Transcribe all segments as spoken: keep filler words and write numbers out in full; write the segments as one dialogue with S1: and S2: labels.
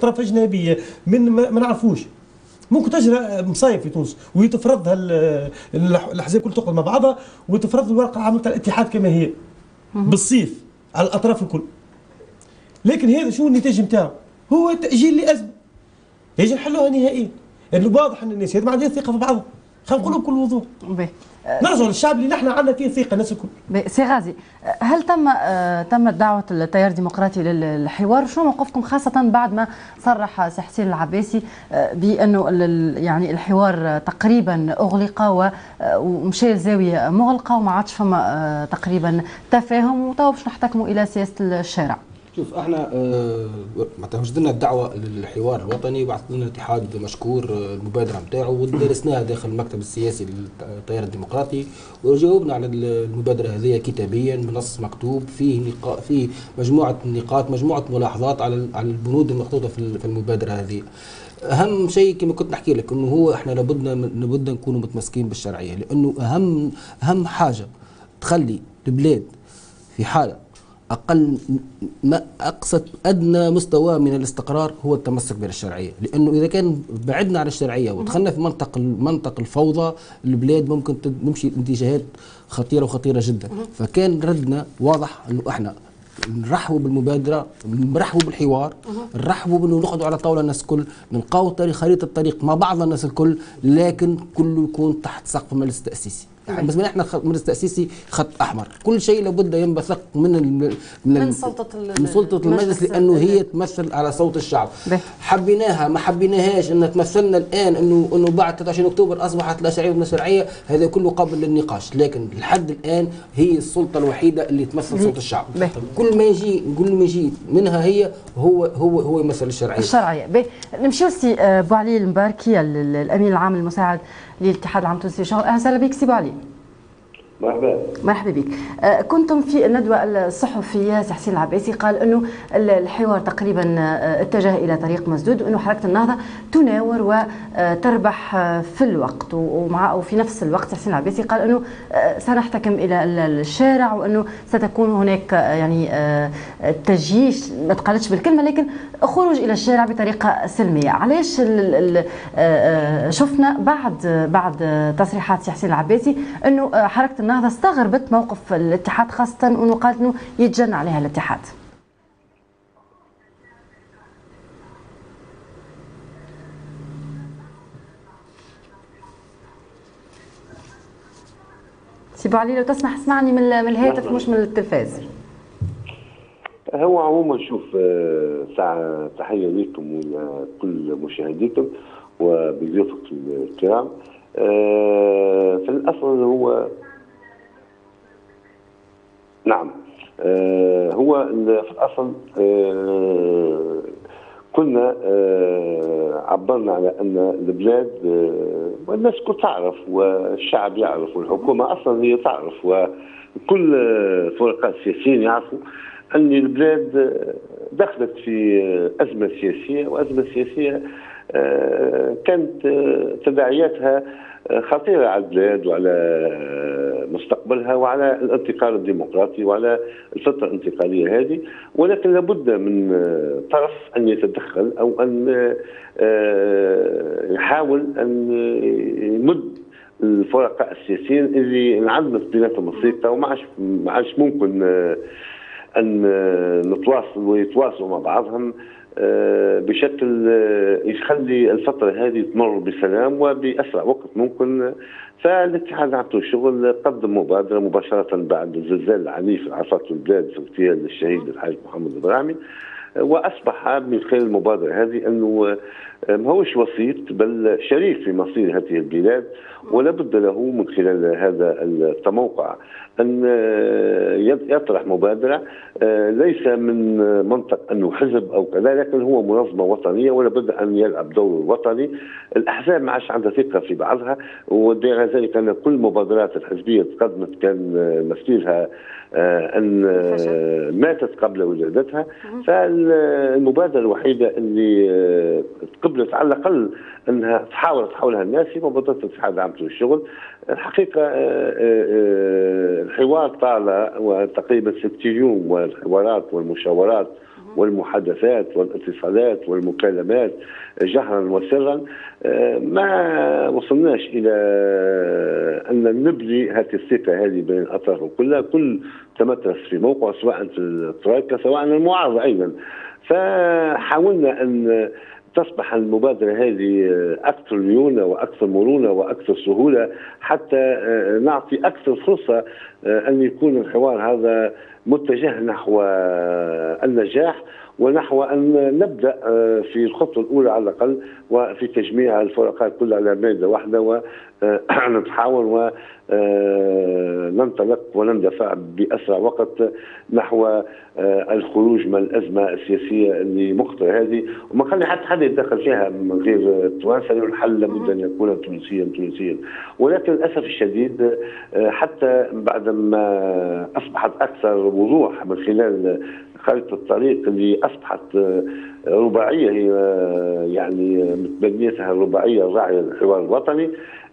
S1: طرف اجنبيه من ما نعرفوش. ممكن تجرى مصايب في تونس ويتفرضها الاحزاب كل تقعد مع بعضها وتفرض الورقه العامه تاع الاتحاد كما هي بالصيف على الاطراف الكل. لكن هذا شو النتاج نتاعو؟ هو تاجيل لازمه يجي نحلوها نهائيا، لانه واضح ان الناس ما عندها ثقه في بعضها. خلينا نقولوا بكل وضوح. نرجعوا للشعب اللي نحن عندنا فيه ثقه الناس الكل.
S2: سي غازي، هل تم آه تمت دعوه التيار الديمقراطي للحوار؟ شو موقفكم خاصه بعد ما صرح سي حسين العباسي آه بانه يعني الحوار تقريبا اغلق ومشى لزاويه مغلقه وما عادش فما آه تقريبا تفاهم وتوا باش نحتكموا الى سياسه الشارع؟
S3: شوف احنا آه معناتها وجد لنا الدعوه للحوار الوطني وبعث لنا الاتحاد مشكور المبادره نتاعو ودرسناها داخل المكتب السياسي للتيار الديمقراطي وجاوبنا على المبادره هذه كتابيا بنص مكتوب فيه نقاط فيه مجموعه نقاط مجموعه ملاحظات على على البنود المحطوطه في المبادره هذه. اهم شيء كما كنت نحكي لك انه هو احنا لابد لابد نكونوا متمسكين بالشرعيه، لانه اهم اهم حاجه تخلي البلاد في حاله اقل ما اقصى ادنى مستوى من الاستقرار هو التمسك بالشرعيه، لانه اذا كان بعدنا عن الشرعيه ودخلنا في منطق منطق الفوضى البلاد ممكن نمشي اتجاهات خطيره وخطيره جدا. فكان ردنا واضح انه احنا نرحبوا بالمبادره، نرحبوا بالحوار، نرحبوا بانه نقعدوا على طاوله الناس الكل، نلقاو طريق خريطه الطريق مع بعض الناس الكل، لكن كله يكون تحت سقف المجلس التاسيسي. يعني بالنسبه لنا احنا المجلس التاسيسي خط احمر، كل شيء لابد ينبثق من من,
S2: من سلطه
S3: من سلطه المجلس لانه هي تمثل على صوت الشعب. بي. حبيناها ما حبيناهاش ان تمثلنا الان انه انه بعد ثلاثة وعشرين اكتوبر اصبحت لا شرعيه ولا شرعيه، هذا كله قابل للنقاش، لكن لحد الان هي السلطه الوحيده اللي تمثل صوت الشعب. بي. كل ما يجي كل ما يجي منها هي هو هو هو يمثل الشرعيه.
S2: الشرعيه. بي. نمشيو سي بو علي المباركي الامين العام المساعد للاتحاد العام التونسي للشغل. اهلا وسهلا بك سي بو علي.
S4: مرحبا.
S2: مرحبا بك. آه كنتم في الندوه الصحفيه سي حسين العباسي قال انه الحوار تقريبا اتجه الى طريق مسدود وانه حركه النهضه تناور وتربح في الوقت، ومع وفي نفس الوقت سي حسين العباسي قال انه سنحتكم الى الشارع وانه ستكون هناك يعني تجيش، ما تقالتش بالكلمه لكن خروج الى الشارع بطريقه سلميه. علاش شفنا بعد بعد تصريحات سي حسين العباسي انه حركه النهضه استغربت موقف الاتحاد، خاصه انه قالت انه يتجنى عليها الاتحاد؟ سي بو علي لو تسمح اسمعني من الهاتف مش من التلفاز.
S4: هو عموما شوف ساعة تحية لكم ولكل مشاهديكم وبضيوفك الكرام. في الأصل هو نعم آه هو في الأصل آه كنا آه عبرنا على أن البلاد آه والناس كل تعرف والشعب يعرف والحكومة أصلا هي تعرف وكل الفرقاء السياسيين يعرفوا أن البلاد دخلت في أزمة سياسية، وأزمة سياسية آه كانت تداعياتها خطيرة على البلاد وعلى مستقبلها وعلى الانتقال الديمقراطي وعلى الفترة الانتقالية هذه، ولكن لابد من طرف أن يتدخل أو أن يحاول أن يمد الفرقاء السياسيين اللي انعدمت بيناتهم الثقة وما عادش ما عادش ممكن أن نتواصل ويتواصلوا مع بعضهم بشكل يخلي الفترة هذه تمر بسلام وبأسرع وقت ممكن. فالاتحاد العام للشغل قدم مبادرة مباشرة بعد الزلزال العنيف اللي عصته البلاد في اغتيال الشهيد الحاج محمد البرامي، وأصبح من خلال المبادرة هذه أنه ما هوش وسيط بل شريك في مصير هذه البلاد، ولا بد له من خلال هذا التموقع أن يطرح مبادرة ليس من منطق أنه حزب أو كذا، لكن هو منظمة وطنية ولا بد أن يلعب دور وطني. الأحزاب ما عادش عندها ثقة في بعضها، ودليل ذلك أن كل المبادرات الحزبية تقدمت كان مثيلها أن ماتت قبل ولادتها. فالمبادرة الوحيدة اللي قبلت على الأقل أنها تحاول تحولها الناس هي مبادرة الاتحاد العام للشغل. الحقيقة الحوار طال وتقريبا ست يوم، والحوارات والمشاورات والمحادثات والاتصالات والمكالمات جهرا وسرا ما وصلناش الى ان نبني هذه الثقه هذه بين الاطراف كلها. كل تمترس في موقع سواء في الترايكا سواء المعارضه ايضا. فحاولنا ان تصبح المبادرة هذه أكثر ليونة وأكثر مرونة وأكثر سهولة حتى نعطي أكثر فرصة أن يكون الحوار هذا متجه نحو النجاح ونحو أن نبدأ في الخطوة الأولى على الأقل وفي تجميع الفرقات كلها على مائدة واحدة ونتحاور وننطلق ونندفع بأسرع وقت نحو الخروج من الأزمة السياسية اللي مخطرة هذه وما خلي حتى حد يتدخل فيها من غير التوانسة. الحل لابد أن يكون تونسيا تونسيا. ولكن للأسف الشديد حتى بعدما أصبحت أكثر وضوح من خلال خارطة الطريق اللي أصبحت رباعية هي يعني متبنيتها الرباعية الراعية للحوار الوطني،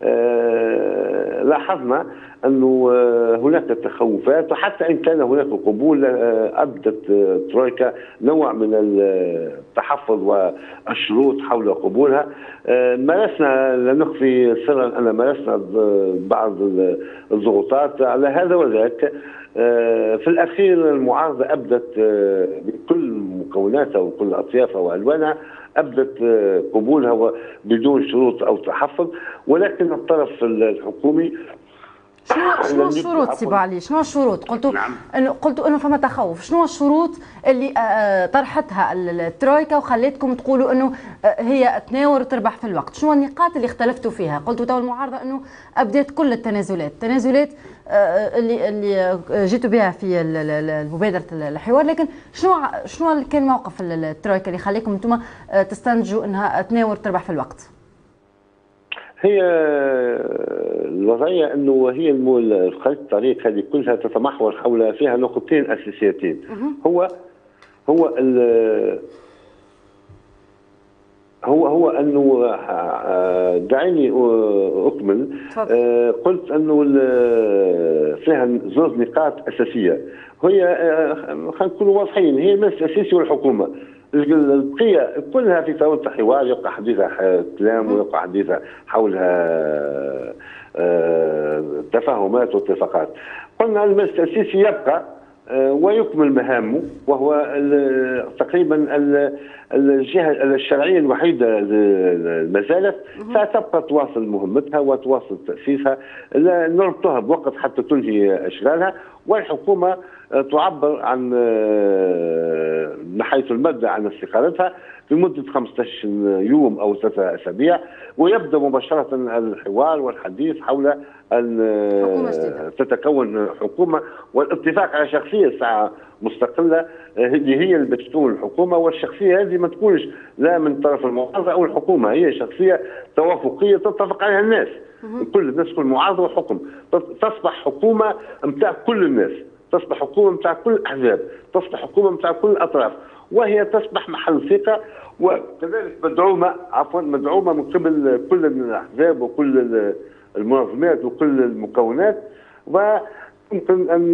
S4: لاحظنا أنه هناك تخوفات وحتى إن كان هناك قبول أبدت ترويكا نوع من التحفظ والشروط حول قبولها. مارسنا لا نخفي سرا أن مارسنا بعض الضغوطات على هذا وذاك. في الأخير المعارضة أبدت بكل مكوناتها وكل أطيافها وألوانها أبدت قبولها بدون شروط أو تحفظ. ولكن الطرف الحكومي
S2: شنو شنو الشروط سي علي؟ شنو الشروط؟ قلتوا نعم. انه قلتوا انه فما تخوف، شنو الشروط اللي طرحتها الترويكا وخليتكم تقولوا انه هي تناور وتربح في الوقت؟ شنو النقاط اللي اختلفتوا فيها؟ قلتوا تو المعارضه انه ابدات كل التنازلات، التنازلات اللي اللي جيتوا بها في مبادره الحوار، لكن شنو شنو كان موقف الترويكا اللي خليكم انتم تستنتجوا انها تناور وتربح في الوقت؟
S4: هي الوضعيه انه هي خريطه الطريق هذه كلها تتمحور حول فيها نقطتين اساسيتين. هو هو هو هو انه دعيني اكمل. قلت انه فيها زوج نقاط اساسيه. هي خلينا نكونوا واضحين، هي المجلس السياسي والحكومه. البقية كلها في ثورة الحوار يبقى حديثها كلام ويبقى حديثها حولها تفاهمات واتفاقات. قلنا المجلس السياسي يبقى ويكمل مهامه وهو تقريبا الجهة الشرعية الوحيدة ما زالت، فتبقى تواصل مهمتها وتواصل تأسيسها، نربطها بوقت حتى تنهي أشغالها. والحكومة تعبر عن من حيث المبدأ عن استقالتها لمدة خمسة عشر يوم أو ثلاثة أسابيع، ويبدأ مباشرة الحوار والحديث حول أن تتكون حكومة والاتفاق على شخصية ساعة مستقلة اللي هي اللي بتكون الحكومة. والشخصية هذه ما تكونش لا من طرف المعارضة أو الحكومة، هي شخصية توافقية تتفق عليها الناس، كل الناس، كل معارضة وحكم، تصبح حكومة متاع كل الناس، تصبح حكومة متاع كل الأحزاب، تصبح حكومة متاع كل الأطراف، وهي تصبح محل ثقة وكذلك مدعومة عفوا مدعومة من قبل كل الأحزاب وكل المنظمات وكل المكونات. ويمكن أن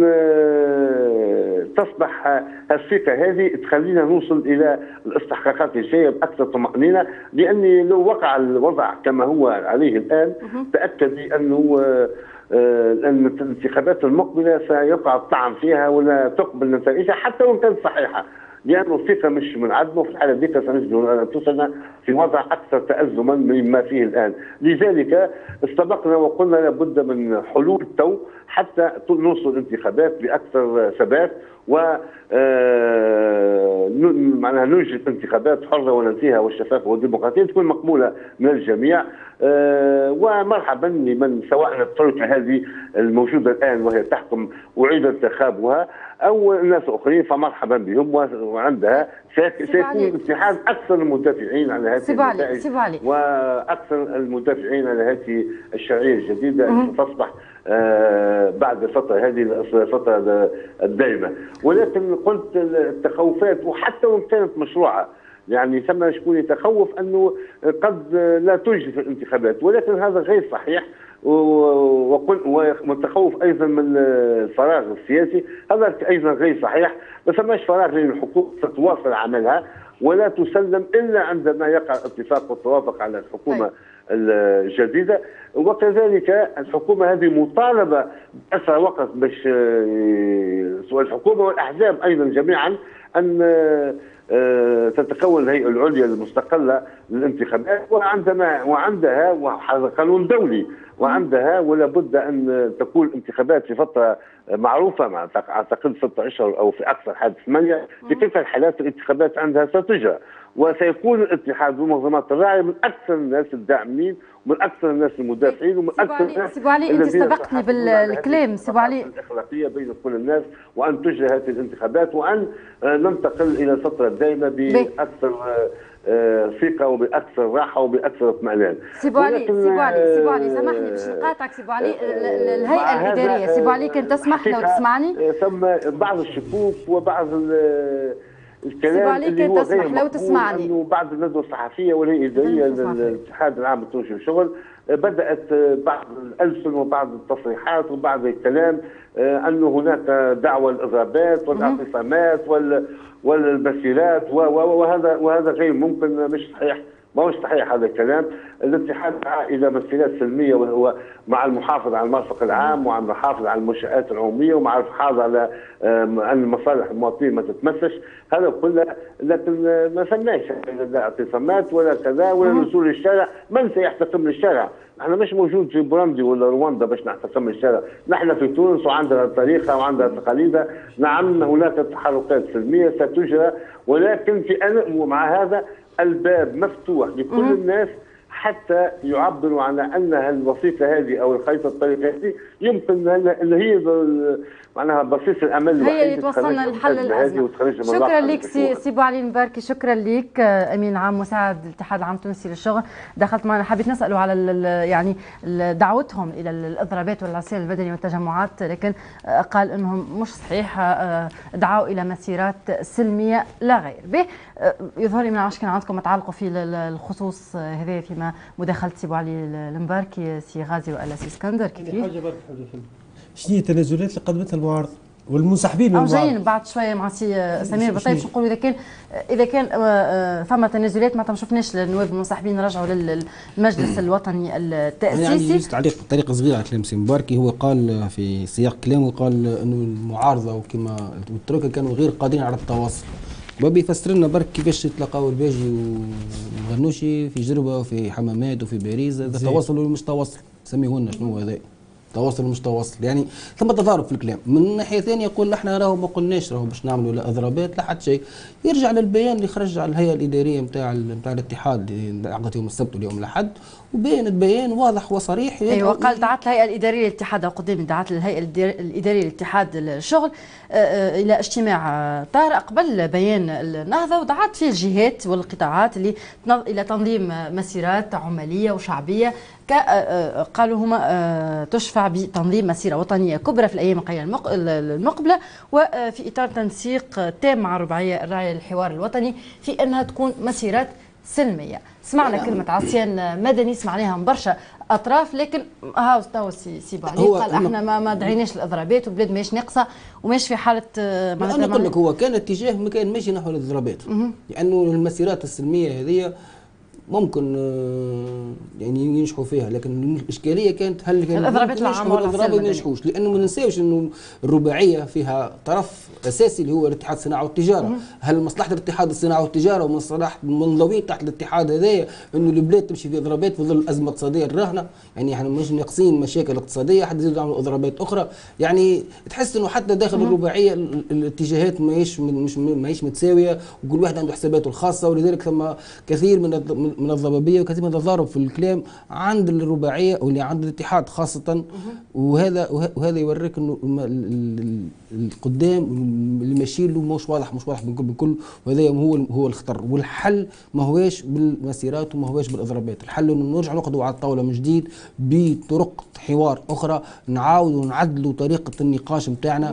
S4: تصبح الثقة هذه تخلينا نوصل إلى الاستحقاقات الجاية بأكثر طمأنينة، لأني لو وقع الوضع كما هو عليه الآن تأكد أنه أن الانتخابات المقبلة سيقع الطعن فيها ولا تقبل نتائجها حتى وإن كانت صحيحة، لأن الثقة مش منعدمة. في الحالة ذيك سنجد أنفسنا في وضع أكثر تأزما مما فيه الآن. لذلك استبقنا وقلنا لابد من حلول تو حتى نوصل الانتخابات بأكثر ثبات و معناها نوجد انتخابات حرة ونزيهة والشفافة والديمقراطية تكون مقبولة من الجميع. ومرحبا لمن سواء الترويكا هذه الموجودة الآن وهي تحكم وعيد انتخابها أو الناس الآخرين فمرحبا بهم، وعندها سيكون اتحاد أكثر المدافعين على هذه النتائج وأكثر المدافعين على هذه الشرعية الجديدة التي تصبح آه بعد الفترة هذه الفترة الدائمة. ولكن قلت التخوفات وحتى وإن كانت مشروعة يعني ثم شكون يتخوف انه قد لا تجري الانتخابات، ولكن هذا غير صحيح. والتخوف ايضا من الفراغ السياسي هذا ايضا غير صحيح. ما ثماش فراغ لان الحكومه ستواصل عملها ولا تسلم الا عندما يقع اتفاق والتوافق على الحكومه الجديده. وكذلك الحكومه هذه مطالبه باسرع وقت باش سواء الحكومه والاحزاب ايضا جميعا ان تتكون الهيئه العليا المستقله للانتخابات، وعندما وعندها وهذا قانون دولي، وعندها ولا بد ان تكون انتخابات في فتره معروفه مع اعتقد ستة اشهر او في اكثر حد ثمانيه. في كلتا الحالات الانتخابات عندها ستجرى، وسيكون الاتحاد والمنظمات الراعيه من اكثر الناس الداعمين ومن اكثر الناس المدافعين ومن اكثر الناس.
S2: سيبو علي انت سبقتني بالكلام. سيبو علي
S4: الاخلاقيه بين كل الناس، وان تجرى هذه الانتخابات وان ننتقل الى الفتره الدائمه باكثر ثقه وباكثر راحه وباكثر اطمئنان.
S2: سيبو علي سيبو علي سيبو علي سامحني باش نقاطعك. سيبو علي الهيئه الاداريه، سيبو علي كنت تسمح لو تسمعني؟
S4: ثم بعض الشكوك وبعض الكلام اللي هو غير
S2: لو تسمعني
S4: انه بعض الندوه الصحفيه والهيئه الاداريه للاتحاد العام التونسي للشغل بدات بعض الالسن وبعض التصريحات وبعض الكلام انه هناك دعوه الاضرابات والاعتصامات والمسيرات وهذا وهذا غير ممكن، مش صحيح، ما هوش صحيح هذا الكلام. الاتحاد دعا الى مسيرات سلميه وهو مع المحافظه على المرفق العام ومع المحافظه على المنشات العموميه ومع الحفاظ على ان مصالح المواطنين ما تتمسش، هذا كله. لكن ما فماش لا اعتصامات ولا كذا ولا نزول للشارع. من سيحتكم للشارع؟ احنا مش موجود في بوروندي ولا رواندا باش نحتكم للشارع، نحن في تونس وعندنا تاريخها وعندنا تقاليدها. نعم هناك تحركات سلميه ستجرى، ولكن في ومع هذا الباب مفتوح لكل الناس حتى يعبروا عن ان الوثيقه هذه او الخريطه الطريق هذه يمكن اللي هي معناها بصيص الامل
S2: هي اللي توصلنا لحل الازمه. شكرا لك سي سيبو علي المباركي، شكرا لك امين عام مساعد الاتحاد العام التونسي للشغل دخلت معنا. حبيت نساله على يعني دعوتهم الى الاضرابات والعصيان البدني والتجمعات، لكن قال انهم مش صحيح، دعوا الى مسيرات سلميه لا غير. به يظهر لي من عشان كان عندكم تعلقوا في الخصوص هذا فيما مداخله سيبو علي المباركي سي غازي ولا سي اسكندر كيف؟
S1: حاجه برك حاجه شنو هي التنازلات اللي قدمتها المعارضه والمنسحبين من المعارضه؟
S2: جايين بعد شويه مع سي سمير بطيب باش نقولوا اذا كان اذا كان فما تنازلات معناتها ما شفناش النواب المنسحبين رجعوا للمجلس الوطني التاسيسي.
S3: يعني تعليق طريقه صغيره على كلام سي مباركي. هو قال في سياق كلامه قال انه المعارضه وكما التركه كانوا غير قادرين على التواصل، وبيفسر لنا برك كيفاش تلاقاو الباجي والغنوشي في جربه وفي حمامات وفي باريس. هذا تواصل ولا مش تواصل؟ سميه لنا شنو هذا؟ تواصل مش تواصل، يعني ثم تضارب في الكلام. من ناحيه ثانيه يقول احنا راهو ما قلناش راهو باش نعملوا لا اضرابات لا حتى شيء. يرجع للبيان اللي خرج على الهيئه الاداريه نتاع نتاع الاتحاد اللي عقدت يوم السبت واليوم الاحد، وبين البيان واضح وصريح.
S2: ايوه قال دعت الهيئه الاداريه للاتحاد او قدام دعت الهيئه الاداريه للاتحاد الشغل الى اجتماع طارئ قبل بيان النهضه، ودعت فيه الجهات والقطاعات اللي الى تنظيم مسيرات عماليه وشعبيه قالوا هما تشفع بتنظيم مسيرة وطنية كبرى في الأيام المقبلة، وفي إطار تنسيق تام مع الرباعية الراعية للحوار الوطني في أنها تكون مسيرات سلمية. سمعنا كلمة عصيان مدني سمعناها من برشا أطراف، لكن هاو تو سي بعلي قال احنا ما ما دعيناش الإضرابات والبلاد ماهيش ناقصة وماهيش في حالة
S3: معناتها. أنا نقول لك هو كان اتجاه ما كان ماشي نحو الإضرابات، لأنه المسيرات السلمية هذه ممكن يعني ينجحوا فيها، لكن الاشكاليه كانت هل كان
S2: الاضرابات العامه ولا
S3: الاضراب ما ينجحوش، لانه ما ننساوش انه الرباعيه فيها طرف اساسي اللي هو الاتحاد الصناعه والتجاره. هل مصلحه الاتحاد الصناعه والتجاره ومصلحه المنضوين تحت الاتحاد هذايا انه البلاد تمشي في اضرابات في ظل الازمه الاقتصاديه الراهنه؟ يعني احنا مش ناقصين مشاكل اقتصاديه حتى يزيدوا يعملوا اضرابات اخرى. يعني تحس انه حتى داخل الرباعيه الاتجاهات ماهيش مش ماهيش متساويه، وكل واحد عنده حساباته الخاصه، ولذلك ثم كثير من من الضبابيه وكثير من التضارب في الكلام عند الرباعيه واللي عند الاتحاد خاصه. وهذا وهذا يوريك انه القدام اللي ماشي له مش واضح مش واضح بكل بكل وهذا هو هو الخطر. والحل ما هوش بالمسيرات وما هوش بالاضرابات، الحل انه نرجع نقعدوا على الطاوله من جديد بطرق حوار اخرى، نعاودوا نعدلوا طريقه النقاش نتاعنا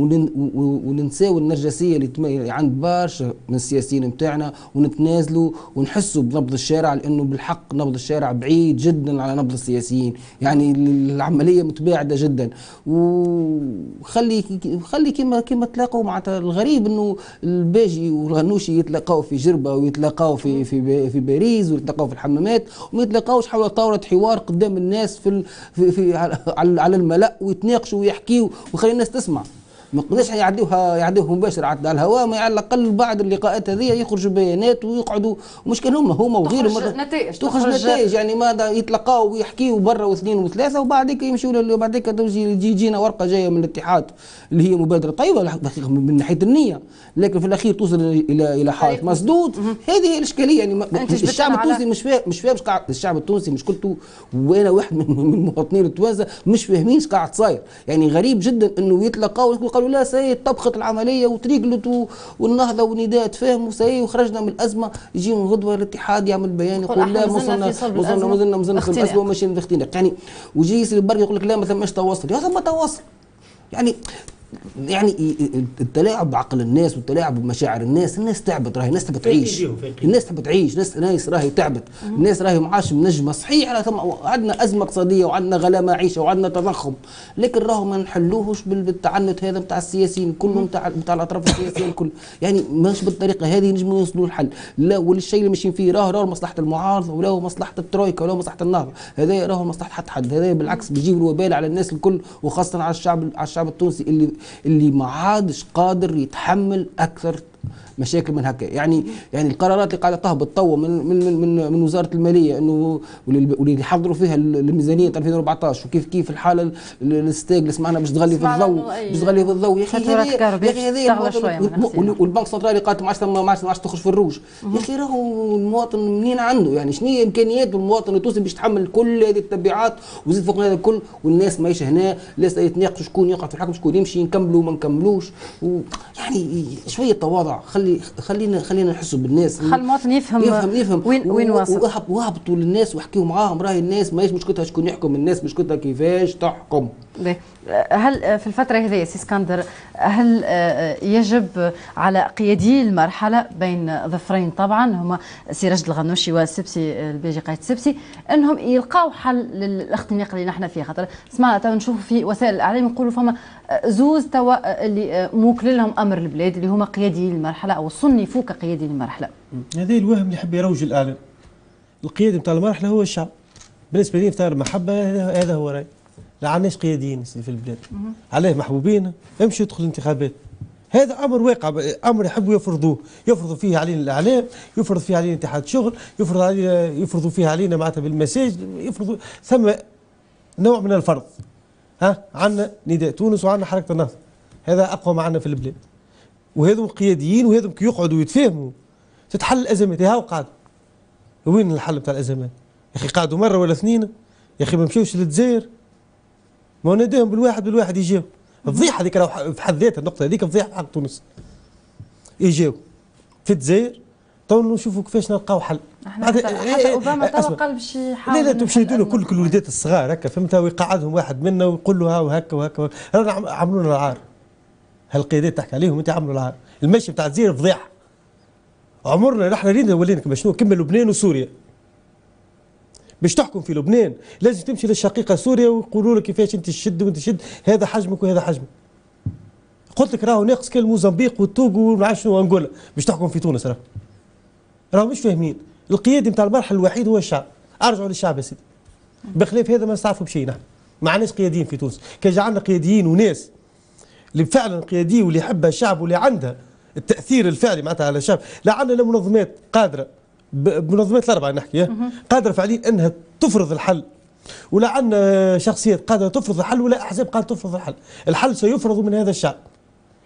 S3: وننساو النرجسيه اللي عند برشا من السياسيين نتاعنا، ونتنازلوا ونحسوا بنبض الشارع، لانه بالحق نبض الشارع بعيد جدا على نبض السياسيين، يعني العمليه متباعده جدا. وخلي خلي كما كما تلاقوا معناتها الغريب انه الباجي والغنوشي يتلاقاو في جربه ويتلاقاو في في في باريس ويتلاقاو في الحمامات، وما يتلاقاوش حول طاوله حوار قدام الناس في في, في على, على الملأ ويتناقشوا ويحكيوا ويخلي الناس تسمع. ما نقدرش يعدوها يعدوها مباشر على الهواء، ما على الاقل بعد اللقاءات هذه يخرجوا بيانات ويقعدوا، ومش كان هم هما وغيرهم
S2: تخرج نتائج
S3: تخرج نتائج يعني ما يتلقاو ويحكيوا برا واثنين وثلاثه، وبعديك يمشوا بعديك تجي يجينا ورقه جايه من الاتحاد اللي هي مبادره طيبه من ناحيه النيه، لكن في الاخير توصل الى الى حائط مسدود. هذه هي الاشكاليه يعني. الشعب التونسي مش فاهم مش فاهم قاعد، الشعب التونسي مشكلته وانا واحد من المواطنين التوانسه مش فاهمين ايش قاعد صاير. يعني غريب جدا انه يتلقاو قالوا لا سي طبخت العمليه وتريقلت والنهضه ونداء تفاهم وسي وخرجنا من الازمه، يجي من غدوه الاتحاد يعمل بيان يقول لا وصلنا وصلنا وصلنا وصلنا في الازمه وماشيين في الاختناق. يعني ويجي يصير برك يقول لك لا ما ثماش تواصل، يا ثم تواصل. يعني يعني التلاعب بعقل الناس والتلاعب بمشاعر الناس. الناس تعبت، راهي الناس تبي تعيش، الناس تبي تعيش، الناس ناس راهي تعبت، الناس راهي معاش منجمه. صحيح عندنا ازمه اقتصاديه وعندنا غلاء معيشه وعندنا تضخم، لكن راهو ما نحلوهش بالتعنت هذا نتاع السياسيين كلهم نتاع نتاع الاطراف السياسيه الكل. يعني مش بالطريقه هذه نجموا نوصلوا للحل. لا، والشيء اللي ماشيين فيه راه راه مصلحه المعارضه ولا مصلحه الترويكا ولا مصلحه النهضه، هذا راه مصلحه حد حد. هذا بالعكس بيجيب الوبال على الناس الكل، وخاصه على الشعب على الشعب التونسي اللي اللي ما عادش قادر يتحمل اكثر مشاكل من هكا. يعني يعني القرارات اللي قاعده تهبط توا من من من من وزاره الماليه انه واللي يحضروا فيها الميزانيه ألفين وأربعطاش، وكيف كيف الحاله الستاج اللي سمعنا باش تغلي في الضوء باش تغلي في الضوء. يا اخي هذه والبنك السنترالي قالت ما عادش ما عادش تخرج في الروج. يا اخي راهو المواطن منين عنده؟ يعني شنو هي امكانيات المواطن التونسي باش يتحمل كل هذه التبعات وزيد فوق هذا الكل؟ والناس ماهيش هنا، لسه يتناقشوا شكون يقعد في الحكم شكون يمشي، نكملوا ما نكملوش. يعني شويه تواضع، خلي خلينا خلينا نحسوا بالناس،
S2: خلي المواطن يفهم
S3: يفهم يفهم
S2: وين وين واصل.
S3: وهبطوا للناس واحكيوا معاهم، راهي الناس ماهيش مشكلتها شكون يحكم، الناس مشكلتها كيفاش تحكم.
S2: هل في الفترة هذه سي اسكندر هل يجب على قيادي المرحلة بين ظفرين طبعا هما سي رشد الغنوشي والسبسي الباجي قايد السبسي انهم يلقاو حل للاختناق اللي نحن فيه؟ خاطر سمعنا تو نشوفوا في وسائل الاعلام يقولوا فما زوز توا اللي موكل لهم امر البلاد اللي هما قيادي المرحلة او صنفوا كقيادي المرحلة.
S1: هذا الوهم اللي يحب يروج الاعلام. القيادي نتاع المرحلة هو الشعب. بالنسبة لي نتاع المحبة هذا هو راي. لا عندناش قياديين في البلاد، عليه محبوبين امشي ادخل الانتخابات. هذا امر واقع، امر يحبوا يفرضوه، يفرضوا فيه علينا الاعلام، يفرض فيه علينا اتحاد شغل، يفرض علينا يفرضوا فيه علينا معناتها بالمساج، يفرضوا ثم نوع من الفرض. ها عندنا نداء تونس وعندنا حركه النهضه، هذا اقوى معنا في البلاد. وهذم قياديين وهذم كي يقعدوا يتفاهموا تتحل الازمات. هاو قعدوا وين الحل بتاع الازمات؟ يا اخي قعدوا مره ولا اثنين، يا اخي ما مشاوش للجزائر، ما ناداهم بالواحد بالواحد يجيو. فضيحه هذيك راهو في حد ذاتها، النقطه هذيك فضيحه في حق تونس. يجيو في الجزائر تو نشوفوا كيفاش نلقاو حل.
S2: حتى اوباما تو قال باش يحاول.
S1: لا لا تمشي يديروا كل كل الوليدات الصغار هكا فهمتها، ويقعدهم واحد منا ويقول له ها وهكا وهكا، رانا عملوا لنا العار. هالقيادات تحكي عليهم انت عملوا العار. المشي بتاع الجزائر فضيحه. عمرنا نحن رينا ولينا كما شنو كمل لبنان وسوريا. باش تحكم في لبنان لازم تمشي للشقيقه سوريا ويقولوا لك كيفاش انت تشد وانت تشد، هذا حجمك وهذا حجمك. قلت لك راهو ناقص كان موزمبيق والتوغو وما شنو وانغولا باش تحكم في تونس. راهو راهو مش فاهمين. القيادي نتاع المرحله الوحيد هو الشعب. ارجعوا للشعب يا سيدي. بخلاف هذا ما نستعرفوا بشيء. نحن ما عندناش قياديين في تونس. كان جعلنا قياديين وناس اللي فعلا قياديين واللي يحبها الشعب واللي عندها التاثير الفعلي معناتها على الشعب. لا عندنا منظمات قادره، بمنظمات الاربعه نحكي قادره فعليا انها تفرض الحل، ولا عندنا شخصيات قادره تفرض الحل، ولا احزاب قادره تفرض الحل. الحل سيفرض من هذا الشعب،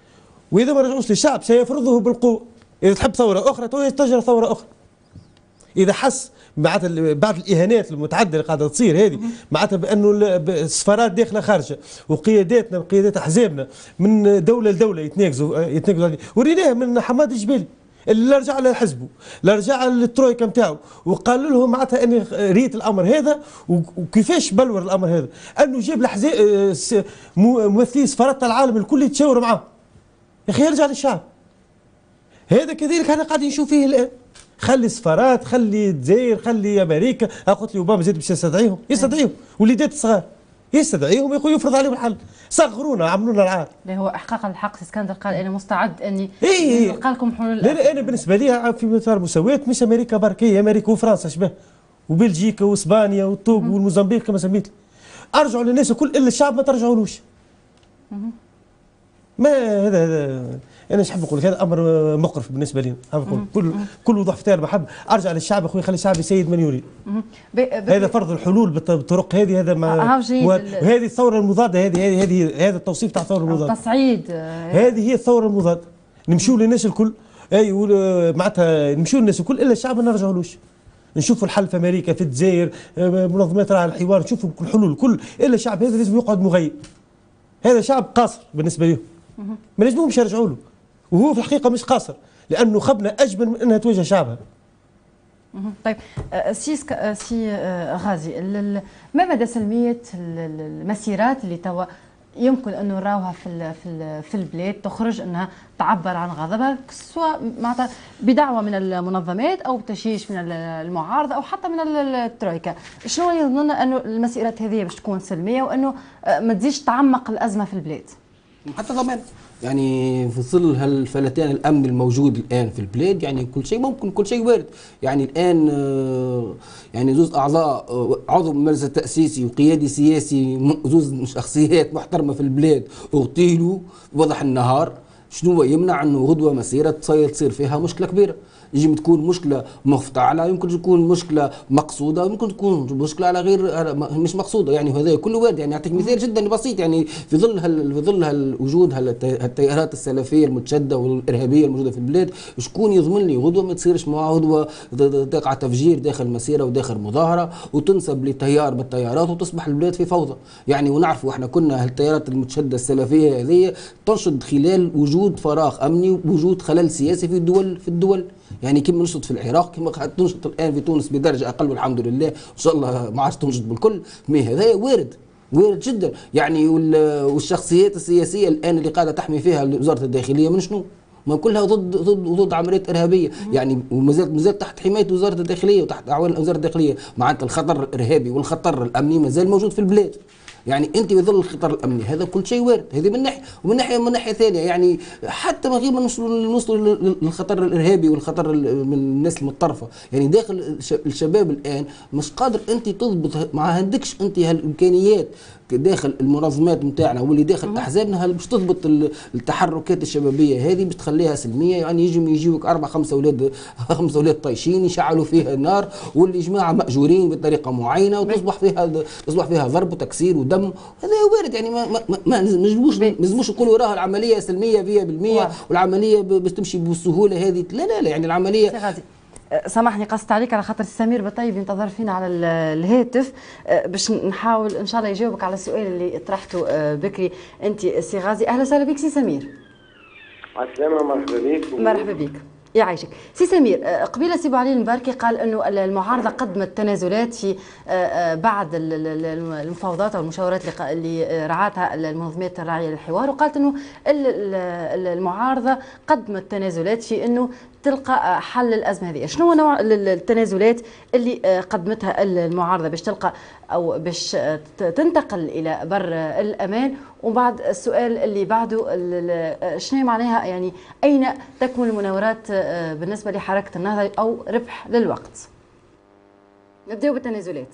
S1: واذا ما رجعوش للشعب سيفرضه بالقوه. اذا تحب ثوره اخرى تجرى ثوره اخرى. اذا حس معناتها بعض الاهانات المتعدده اللي قاعده تصير هذه معناتها بانه السفارات داخله خارجه وقياداتنا وقيادات احزابنا من دوله لدوله يتناقزوا يتناقزوا وريناه من حماد الجبالي اللي رجع لحزبه، اللي رجع للترويكا نتاعو وقال لهم معناتها اني ريت الامر هذا وكيفاش بلور الامر هذا، انه جاب الاحزاب ممثلي سفارات العالم الكل يتشاوروا معاه. يا اخي يرجع للشعب. هذا كذلك احنا قاعدين نشوف فيه الان. خلي السفارات، خلي الجزائر، خلي امريكا، قلت لي اوباما زاد باش يستدعيهم، يستدعيهم وليدات الصغار يستدعيهم يا خويا يفرض عليهم الحل، صغرونا عملونا العار.
S2: اللي هو احقاق الحق اسكندر قال انا مستعد اني
S1: إيه
S2: نلقى لكم حلول.
S1: لا لا انا بالنسبه لي في مثال مساواه مش امريكا برك، هي امريكا وفرنسا شبه وبلجيكا واسبانيا والطوغ والموزمبيق كما سميت. ارجعوا للناس الكل الا الشعب ما ترجعولوش. ما هذا هذا انا ايش نحب نقول لك، هذا امر مقرف بالنسبه لي. نقول كل كل وضوح فتار بحب ارجع للشعب اخوي، خلي الشعب يسيد من يريد. هذا فرض الحلول بالطرق هذه، هذا ما وهذه الثوره المضاده، هذه هذه هذه هذا التوصيف تاع الثوره المضاده.
S2: تصعيد
S1: هذه هي الثوره المضاده. نمشيو للناس الكل، اي معناتها نمشيو للناس الكل الا الشعب ما نرجعولوش. نشوفوا الحل في امريكا، في الجزائر، منظمات راعي الحوار، نشوفوا الحلول الكل الا الشعب هذا لازم يقعد مغيب. هذا شعب قاصر بالنسبه لهم. ما نجمهمش يرجعوا له، وهو في الحقيقه مش قاصر لانه خبنا اجمل من انها تواجه شعبها.
S2: طيب سي سي غازي، ما مدى سلميه المسيرات اللي توا يمكن انه نراوها في في في البلاد تخرج انها تعبر عن غضبها، سواء معناتها بدعوه من المنظمات او بتشييش من المعارضه او حتى من الترويكا، شنو يظن انه المسيرات هذه باش تكون سلميه وانه ما تزيدش تعمق الازمه في البلاد؟
S3: حتى ضمان يعني في ظل هالفلتان الامن الموجود الان في البلاد، يعني كل شيء ممكن، كل شيء وارد. يعني الان يعني زوز اعضاء عضو مجلس التاسيسي وقيادي سياسي، زوز شخصيات محترمه في البلاد اغتيلوا بوضح النهار. شنو يمنع انه غدوه مسيره تصير فيها مشكله كبيره؟ يجب تكون مشكله مفتعله، يمكن تكون مشكله مقصوده، يمكن تكون مشكله على غير مش مقصوده، يعني هذا كله وارد. يعني اعطيك مثال جدا بسيط، يعني في ظل هال في ظل هالوجود هالتيارات السلفيه المتشدده والارهابيه الموجوده في البلاد، شكون يضمن لي غدوه ما تصيرش معها غدوه تقع تفجير داخل مسيره وداخل مظاهره وتنسب لتيار بالتيارات وتصبح البلاد في فوضى؟ يعني ونعرفوا احنا كنا هالتيارات المتشدده السلفيه هذه تنشط خلال وجود فراغ امني ووجود خلل سياسي في الدول في الدول يعني كما نشط في العراق، كما قاعد تنشط الان في تونس بدرجه اقل والحمد لله، ان شاء الله ما عادش تنشط بالكل. ما هذا وارد وارد جدا. يعني والشخصيات السياسيه الان اللي قاعده تحمي فيها وزاره الداخليه من شنو؟ ما كلها ضد ضد ضد عمليات ارهابيه، يعني ومازالت مازالت تحت حمايه وزاره الداخليه وتحت اعوان وزاره الداخليه. معناتها الخطر الارهابي والخطر الامني مازال موجود في البلاد. يعني انت في ظل الخطر الامني هذا كل شيء وارد، هذه من ناحيه، ومن ناحيه من ناحيه ثانيه يعني حتى من غير ما نوصلوا للخطر الارهابي والخطر من الناس المتطرفه، يعني داخل الشباب الان مش قادر انت تضبط، ما عندكش انت هالامكانيات داخل المنظمات نتاعنا واللي داخل احزابنا باش تضبط التحركات الشبابيه هذه باش تخليها سلميه. يعني يجوا يجيوك اربع خمسه اولاد خمسه اولاد طايشين يشعلوا فيها النار، واللي جماعه ماجورين بطريقه معينه وتصبح فيها تصبح فيها ضرب وتكسير ودم. هذا وارد. يعني ما ما ما نجموش ما نجموش نقولوا وراها العمليه سلميه مية بالمية والعمليه باش تمشي بالسهوله هذه. لا لا لا يعني العمليه.
S2: سامحني قصت عليك على خاطر سمير بطيب ينتظر فينا على الهاتف باش نحاول ان شاء الله يجاوبك على السؤال اللي طرحته بكري. انت سي غازي، اهلا وسهلا بك سي سمير.
S5: السلامة، مرحبا بك.
S2: مرحبا بك، يعيشك سي سمير. قبيله سي بوعلي المباركي قال انه المعارضه قدمت تنازلات في بعد المفاوضات او المشاورات اللي رعاتها المنظمات الراعيه للحوار، وقالت انه المعارضه قدمت تنازلات في انه تلقى حل الازمه هذه. شنو هو نوع التنازلات اللي قدمتها المعارضه باش تلقى او باش تنتقل الى بر الامان؟ وبعد السؤال اللي بعده شنو معناها، يعني اين تكمن المناورات بالنسبه لحركه النهضه او ربح للوقت؟ نبداو بالتنازلات.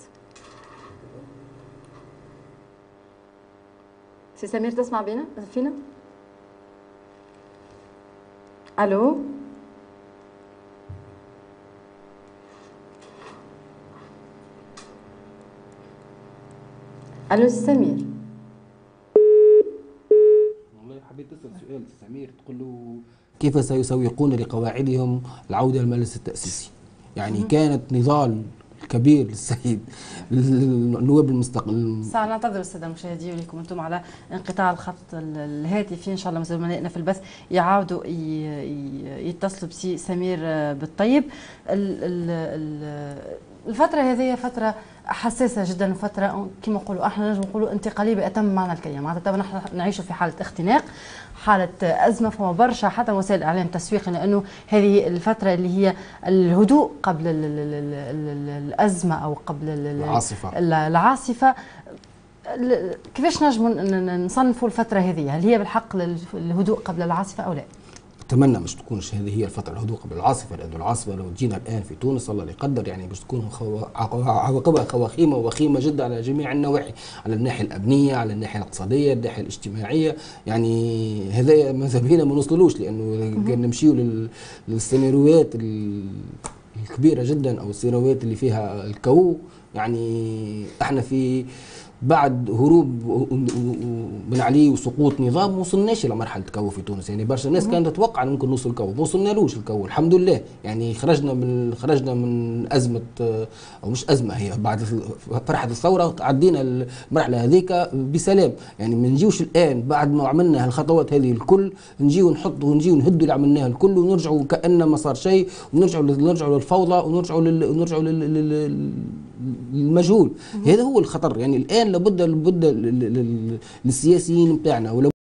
S2: سي سمير تسمع بينا فينا؟ الو الو سي سمير.
S3: والله حبيت تسال سؤال سمير، تقول له كيف سيسوقون لقواعدهم العوده للمجلس التاسيسي؟ يعني كانت نضال كبير للسيد النواب المستقل.
S2: ساعة نعتذر السادة المشاهدين ولكم انتم على انقطاع الخط الهاتفي، ان شاء الله زملائنا في البث يعاودوا يتصلوا بسي سمير بالطيب. الفترة هذه فترة حساسة جدا، وفترة كما نقولوا احنا نجم نقولوا انتقالية بأتم معنى الكلمة، معناتها نحن نعيشوا في حالة اختناق، حالة أزمة، فما برشا حتى وسائل الإعلام تسويق لأنه هذه الفترة اللي هي الهدوء قبل ال ال ال الأزمة أو قبل
S3: العاصفة.
S2: العاصفة. كيفاش نجموا نصنفوا الفترة هذه؟ هل هي بالحق الهدوء قبل العاصفة أو لا؟
S3: اتمنى مش تكونش هذه هي الفتره الهدوء قبل العاصفه، لانه العاصفه لو جينا الان في تونس الله لا يقدر يعني باش تكون عواقبها خوخيمه وخيمه جدا على جميع النواحي، على الناحيه الامنيه، على الناحيه الاقتصاديه، الناحيه الاجتماعيه، يعني هذا ماذا بينا ما نوصلوش، لانه نمشيو للسيناريوهات الكبيره جدا او السيناريوهات اللي فيها الكو. يعني احنا في بعد هروب بن علي وسقوط نظام ما وصلناش الى مرحله الكو في تونس، يعني برشا الناس كانت تتوقع ان ممكن نوصل الكو، ما وصلنالوش الكو الحمد لله. يعني خرجنا من خرجنا من ازمه او مش ازمه، هي بعد فرحه الثوره عدينا المرحله هذيك بسلام. يعني ما نجيوش الان بعد ما عملنا الخطوات هذه الكل نجيو نحطوا ونجيو نهدوا اللي عملناه الكل ونرجعوا كأن ما صار شيء، ونرجعوا نرجعوا للفوضى ونرجعوا ونرجعوا للمجهول. هذا هو الخطر. يعني الان لابد لابد للسياسيين بتاعنا